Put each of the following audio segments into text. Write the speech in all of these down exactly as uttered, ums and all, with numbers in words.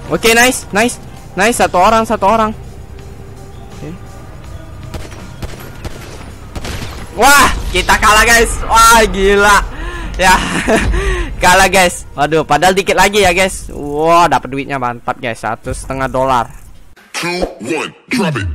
Oke, okay, nice, nice, nice. Satu orang, satu orang. Okay. Wah, kita kalah guys. Wah, gila. Ya, kalah guys. Waduh, padahal dikit lagi ya guys. Wah, dapat duitnya mantap guys. Satu setengah dolar. Two, one, drop it.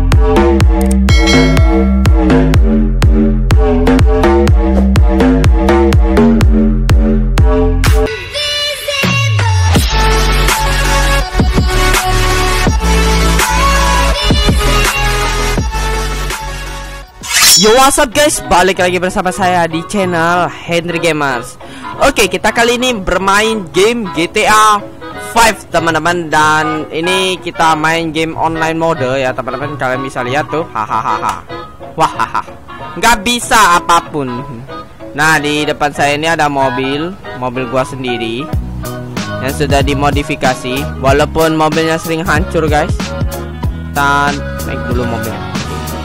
Yo, what's up guys, balik lagi bersama saya di channel Henry Gamers. Oke, kita kali ini bermain game G T A lima teman-teman. Dan ini kita main game online mode ya teman-teman. Kalian bisa lihat tuh, hahaha. Wahaha, nggak bisa apapun. Nah, di depan saya ini ada mobil, mobil gua sendiri yang sudah dimodifikasi. Walaupun mobilnya sering hancur guys. Dan naik dulu mobilnya.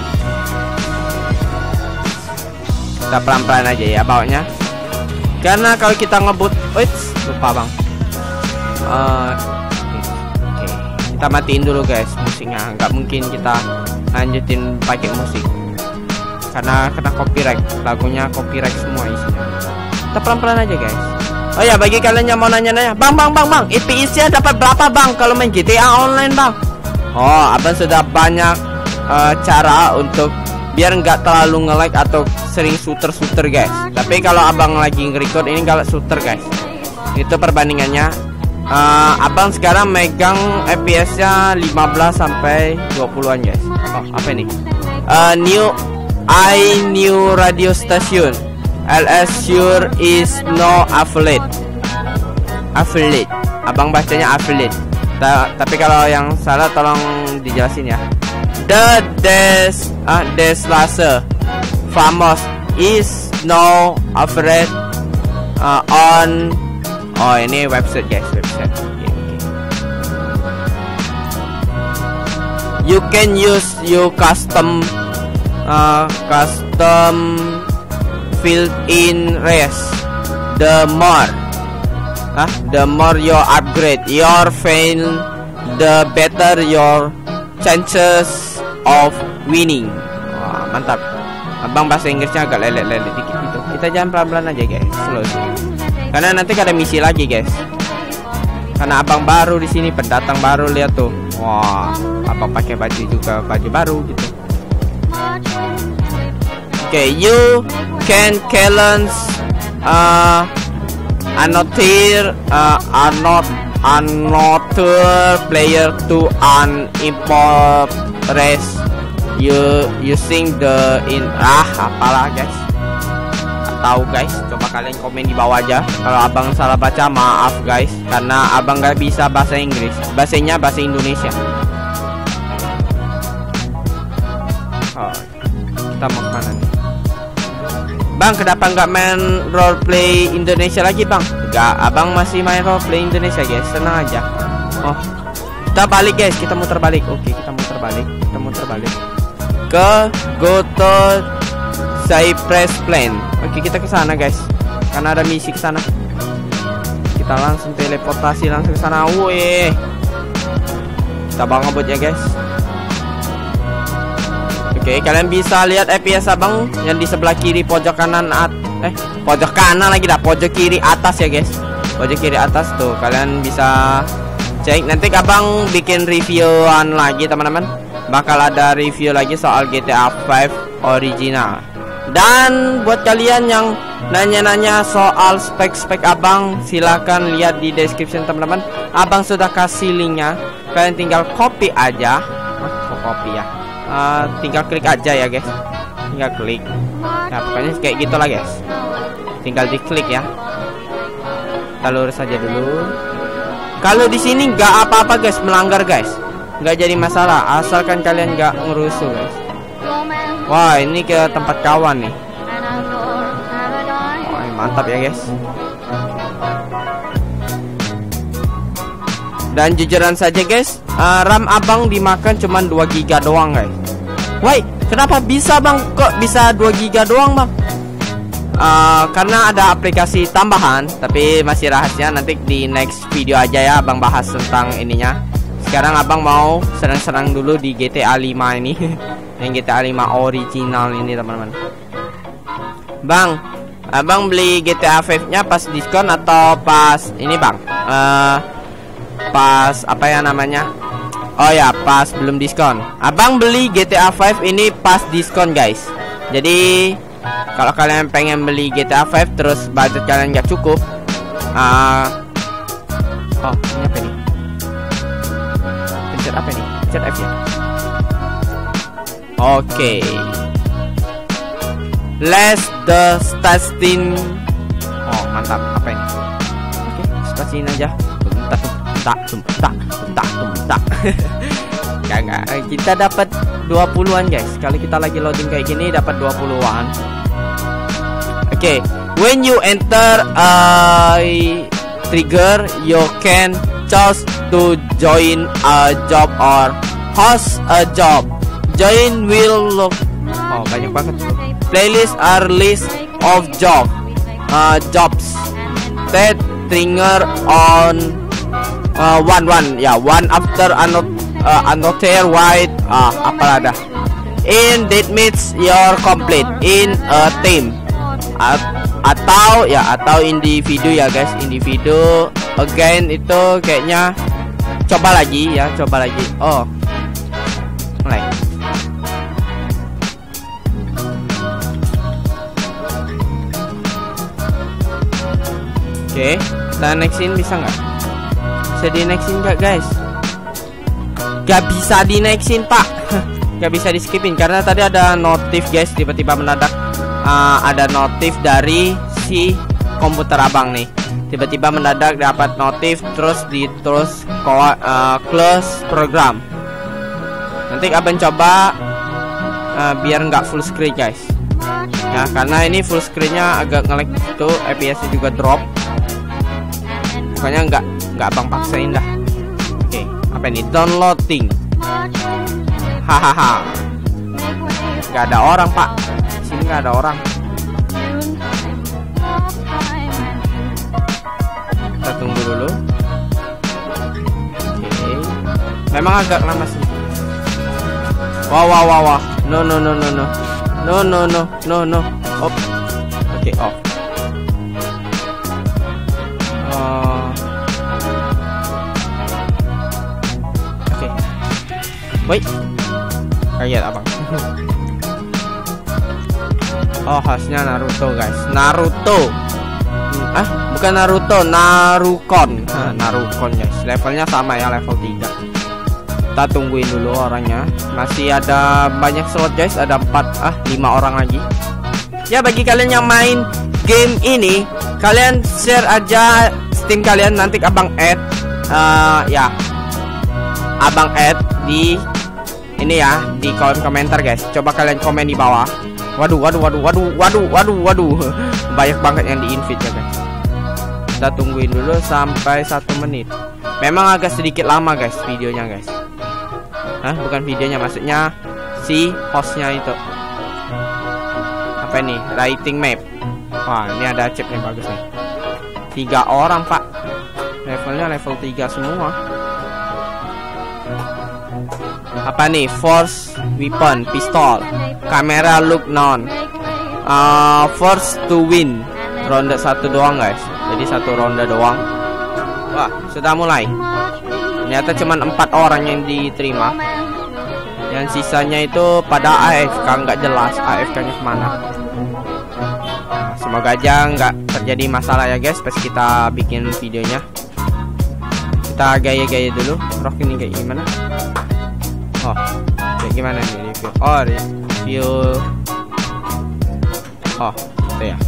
Kita pelan-pelan aja ya bawanya, karena kalau kita ngebut, wait, lupa bang. Uh, Oke, okay. Kita matiin dulu guys musiknya. Nggak mungkin kita lanjutin pakai musik karena kena copyright. Lagunya copyright semua isinya. Kita pelan-pelan aja guys. Oh ya, bagi kalian yang mau nanya-nanya, bang, bang, bang, bang, I P S-nya dapat berapa bang kalau main G T A online bang? Oh, abang sudah banyak uh, cara untuk biar nggak terlalu nge-lag atau sering shooter-shooter guys. Tapi kalau abang lagi nge-record ini nggak shooter guys. Itu perbandingannya. uh, Abang sekarang megang F P S-nya lima belas sampai dua puluhan guys. Oh, apa ini? uh, New I new radio station L S sure is no affiliate. Affiliate, abang bacanya affiliate. Ta Tapi kalau yang salah tolong dijelasin ya. The des uh, Deslaser famous is no afraid uh, on. Oh, ini website guys, website. Okay, okay. You can use your custom uh, custom field in race. The more uh, the more you upgrade your fail, the better your chances of winning. Wah, mantap. Abang bahasa Inggrisnya agak lelet-lelet dikit gitu. Kita jangan pelan-pelan aja guys, slow slow. Karena nanti ada misi lagi guys. Karena abang baru di sini, pendatang baru, lihat tuh. Wah, abang pakai baju juga, baju baru gitu. Oke, okay, you can challenge uh, another uh, anot another player to an import race you using the in ah apalah guys. Tahu guys, coba kalian komen di bawah aja kalau abang salah baca. Maaf guys, karena abang nggak bisa bahasa Inggris, bahasanya bahasa Indonesia. Oh, kita mau kemana nih bang? Kenapa nggak main roleplay Indonesia lagi bang? Nggak, abang masih main roleplay Indonesia guys, tenang aja. Oh, kita balik guys, kita muter balik. Oke, kita muter balik, kita muter balik ke Goto Cypress Plain. Oke, kita ke sana guys, karena ada misi ke sana. Kita langsung teleportasi langsung ke sana. Wih, kita bang ngebut ya guys. Oke, kalian bisa lihat F P S abang yang di sebelah kiri pojok kanan at eh pojok kanan lagi dah, pojok kiri atas ya guys. Pojok kiri atas tuh, kalian bisa cek. Nanti abang bikin reviewan lagi teman-teman. Bakal ada review lagi soal G T A lima original. Dan buat kalian yang nanya-nanya soal spek-spek abang, silahkan lihat di description teman-teman. Abang sudah kasih linknya, kalian tinggal copy aja. Oh, copy ya. Uh, tinggal klik aja ya guys. Tinggal klik. Nah, pokoknya kayak gitulah guys. Tinggal diklik ya. Kita lurus saja dulu. Kalau di sini nggak apa-apa guys, melanggar guys, nggak jadi masalah, asalkan kalian nggak ngerusuh guys. Wah, ini ke tempat kawan nih. Wah, mantap ya guys. Dan jujuran saja guys, uh, RAM abang dimakan cuman dua giga doang guys. Woi, kenapa bisa bang? Kok bisa dua giga doang bang? uh, karena ada aplikasi tambahan, tapi masih rahasia. Nanti di next video aja ya abang bahas tentang ininya. Sekarang abang mau serang-serang dulu di G T A lima ini. Yang G T A lima original ini teman-teman. Bang, abang beli G T A lima nya pas diskon atau pas ini bang? Uh, pas apa ya namanya? Oh ya, pas belum diskon. Abang beli G T A lima ini pas diskon guys. Jadi kalau kalian pengen beli G T A lima terus budget kalian nggak cukup, uh, oh ini apa nih? Pencet apa nih? Pencet F ya. Oke, okay. Let's the starting. Oh mantap, apa ini? Oke, okay, starting aja. Bentar, bentar, bentar, bentar, bentar. Kagak, kita dapat dua puluhan guys. Kali kita lagi loading kayak gini dapat dua puluhan. Oke, okay. When you enter a trigger, you can choose to join a job or host a job. Join will look. Oh banyak banget. Playlist are list of job uh, jobs that trigger on uh, one one ya yeah, one after another uh, another white ah uh, apa ada. In that means you're complete in a team. At atau ya atau individu ya guys, individu again itu kayaknya coba lagi ya, coba lagi. Oh mulai. Oke, okay, kita nextin bisa nggak? Bisa di nextin nggak guys? Gak bisa di nextin pak. Gak bisa di skipin karena tadi ada notif guys, tiba-tiba mendadak uh, ada notif dari si komputer abang nih. Tiba-tiba mendadak dapat notif terus di terus uh, close program. Nanti abang coba uh, biar nggak full screen guys. Ya karena ini full screennya agak nge-lag itu, F P S-nya juga drop. Pokoknya nggak nggak abang paksain dah. Oke, okay, apa ini? Downloading. Hahaha. Nggak ada orang pak. Sini nggak ada orang. Kita tunggu dulu. Oke. Okay. Memang agak lama sih. Wah wah wah wah. No no no no no. No no no no no. Op. Oke okay, off. Oke, okay. Wait, kaget abang. Oh khasnya Naruto guys, Naruto. Ah bukan Naruto, Narukon. Nah, Narukon guys, levelnya sama ya, level tiga. Kita tungguin dulu orangnya. Masih ada banyak slot guys, ada empat ah lima orang lagi. Ya bagi kalian yang main game ini, kalian share aja Steam kalian, nanti abang add uh, ya abang add di ini ya, di kolom komentar guys. Coba kalian komen di bawah. Waduh waduh waduh waduh waduh waduh waduh banyak banget yang di invite ya guys. Kita tungguin dulu sampai satu menit. Memang agak sedikit lama guys videonya guys. Hah bukan videonya, maksudnya si hostnya itu. Apa ini? Writing map. Wah ini ada chip nih, bagus nih. Tiga orang pak, levelnya level tiga semua. Apa nih? Force weapon, pistol, kamera look non, uh, force to win. Ronde satu doang guys, jadi satu ronde doang. Wah sudah mulai. Ternyata cuma empat orang yang diterima. Yang sisanya itu pada A F K, nggak jelas A F K-nya kemana. Semoga aja nggak terjadi masalah ya guys pas kita bikin videonya. Kita gaya-gaya dulu. Rock ini kayak gimana? Oh, kayak gimana nih review? Oh, review. Oh, itu ya.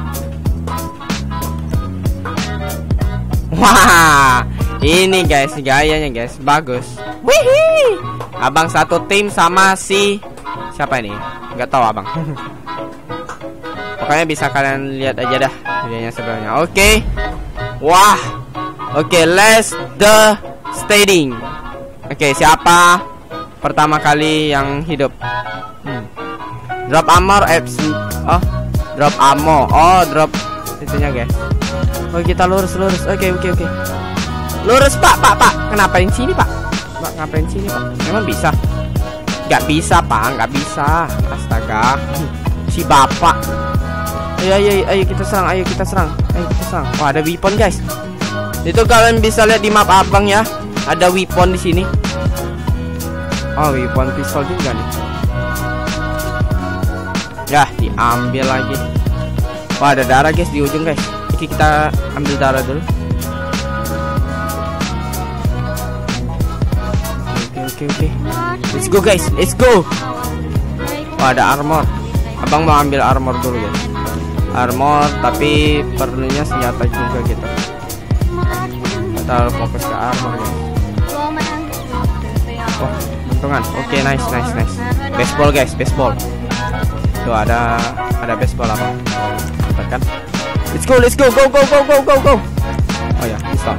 Wah, ini guys gayanya guys, bagus. Wih, abang satu tim sama si siapa ini? Nggak tahu abang. Pokoknya bisa kalian lihat aja dah videonya sebelumnya. Oke, okay. Wah, oke, okay, let's the staging. Oke, okay, siapa pertama kali yang hidup? Hmm. Drop armor apps. Oh, Drop ammo. Oh, drop itunya guys. Oh, kita lurus lurus. Oke oke oke. Lurus pak pak pak. Kenapain sini pak? Pak ngapain sini pak? Emang bisa? Gak bisa pak, nggak bisa. Astaga. Si bapak. Ayo ayo ayo kita serang, ayo kita serang, ayo kita serang. Oh, ada weapon guys. Itu kalian bisa lihat di map abang ya. Ada weapon di sini. Oh, weapon pistol juga nih. Ya, diambil lagi. Wah, ada darah guys di ujung guys. Oke, kita ambil darah dulu. Oke, oke, oke. Let's go guys, let's go. Wah, ada armor. Abang mau ambil armor dulu guys. Armor, tapi perlunya senjata juga gitu. Kita harus fokus ke armor guys. Oh, untungan. Oke, nice, nice, nice. Baseball guys, baseball. Tuh ada ada baseball apa? Kan? Let's go, let's go, go, go, go, go, go, go. Oh ya, pistol.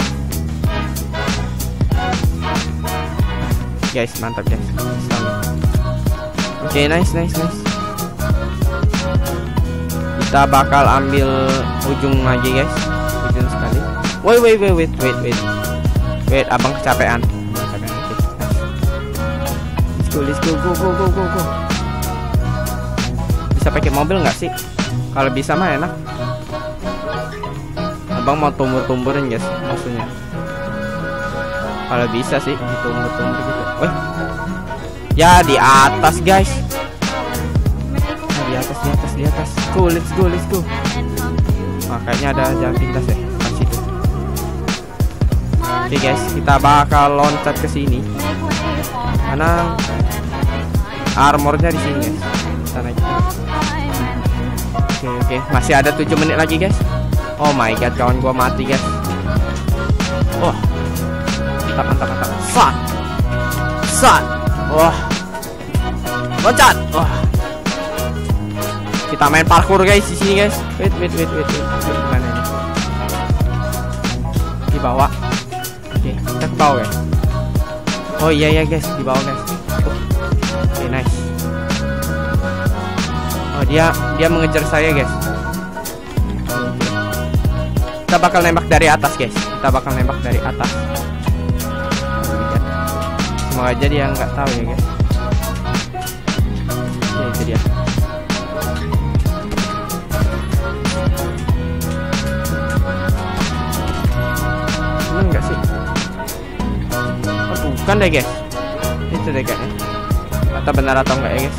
Guys, mantap guys. Oke, okay, nice, nice, nice. Kita bakal ambil ujung lagi guys, ujung sekali. Wait, wait, wait, wait, wait, wait. Wait, abang kecapean. Kecapean. Okay. Let's go, let's go, go, go, go, go, go. Bisa pakai mobil nggak sih? Kalau bisa mah enak. Abang mau tumbur-tumburin guys, maksudnya. Kalau bisa sih ditumbur-tumbur gitu. Wih. Ya di atas guys. Nah, di atas, di atas, di atas. Go, let's go, let's go. Wah, kayaknya ada jalan pintas ya. Pas itu. Oke guys, kita bakal loncat ke sini. Karena armornya di sini guys. Kita naik. Oke, oke, masih ada tujuh menit lagi guys. Oh my god, kawan gua mati guys. Wah, mantap, mantap, mantap. Sat, sat. Wah, loncat. Wah, kita main parkour guys di sini guys. Wait, wait, wait, wait, wait. Gimana ini? Di bawah. Oke, kita ke bawah guys. Oh iya ya guys, di bawah guys. Oke, okay, nice. Oh, dia dia mengejar saya guys. Kita bakal nembak dari atas guys. Kita bakal nembak dari atas. Semoga aja dia nggak tahu ya guys. Oke, itu dia. Bener nggak sih? Oh, bukan deh guys. Itu deh kayaknya. Atau benar atau enggak ya guys?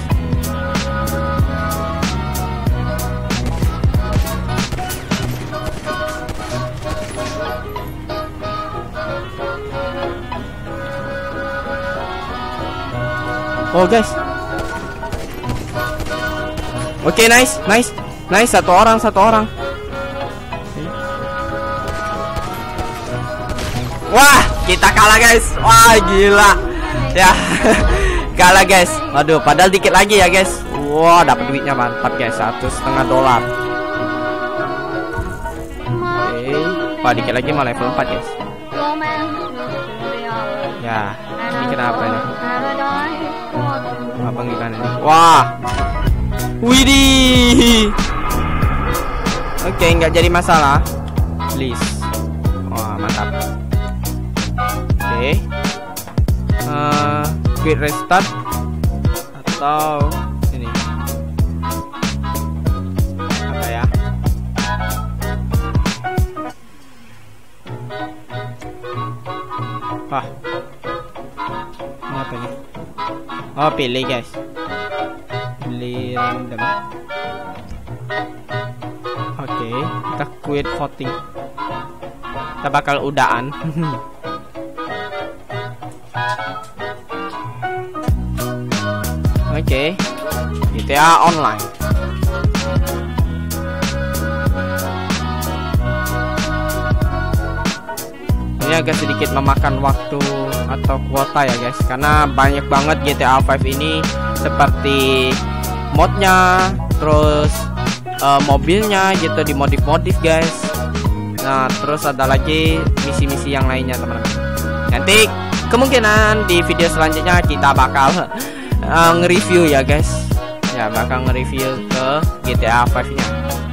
Oh guys. Oke, okay, nice, nice, nice. Satu orang, satu orang. Wah, kita kalah guys. Wah, gila. Ya, kalah guys. Waduh, padahal dikit lagi ya guys. Wah, dapat duitnya mantap guys. Satu setengah dolar. Oke, okay. Wah, dikit lagi malah level empat guys. Ya, ini kenapa ini? Abang gimana nih? Wah, widih. Oke, okay, nggak jadi masalah. Please. Wah, mantap. Oke. Okay. Uh, quick restart atau ini apa ya? Wah. Ini apa nih? Oh, pilih guys. Pilih random. Oke, okay, kita quit voting. Kita bakal udahan. Oke, okay. G T A Online. Ini agak sedikit memakan waktu atau kuota ya guys, karena banyak banget G T A lima ini, seperti modnya, terus uh, mobilnya gitu dimodif-modif guys. Nah, terus ada lagi misi-misi yang lainnya teman-teman. Nanti kemungkinan di video selanjutnya kita bakal uh, nge-review ya guys. Ya, nggak bakal nge-review ke G T A lima nya.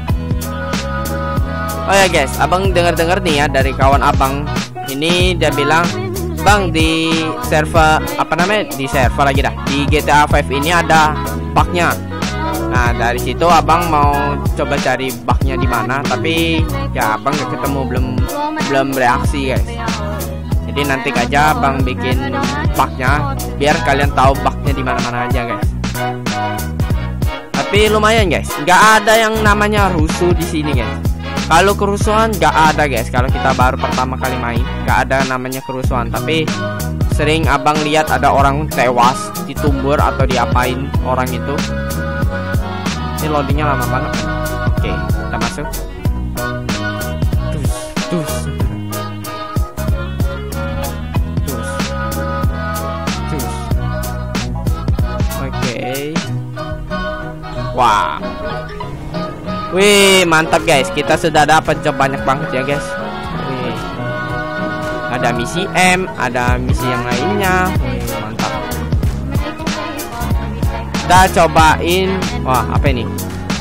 Oh ya guys, abang dengar-dengar nih ya dari kawan abang. Ini dia bilang, bang, di server apa namanya, di server lagi dah, di G T A lima ini ada bugnya. Nah dari situ abang mau coba cari bugnya di mana, tapi ya abang gak ketemu, belum belum bereaksi guys. Jadi nanti aja abang bikin bugnya biar kalian tahu bugnya di mana-mana aja guys. Tapi lumayan guys, nggak ada yang namanya rusuh di sini guys. Kalau kerusuhan nggak ada guys. Kalau kita baru pertama kali main nggak ada namanya kerusuhan. Tapi sering abang lihat ada orang tewas, ditumbur atau diapain orang itu. Ini loadingnya lama banget. Oke, kita masuk. Tus, tus, tus, tus. Oke. Wah. Wih, mantap guys. Kita sudah dapat job banyak banget ya guys. Wih. Ada misi M, ada misi yang lainnya. Wih, mantap. Kita cobain. Wah, apa ini?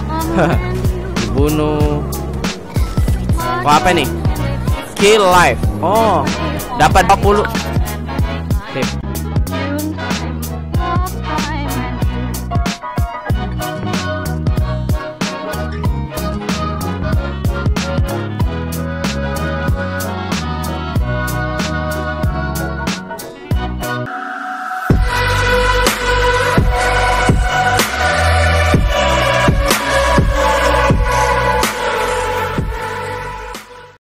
Dibunuh. Wah, apa ini? Kill life. Oh, dapat dua puluh. Sip.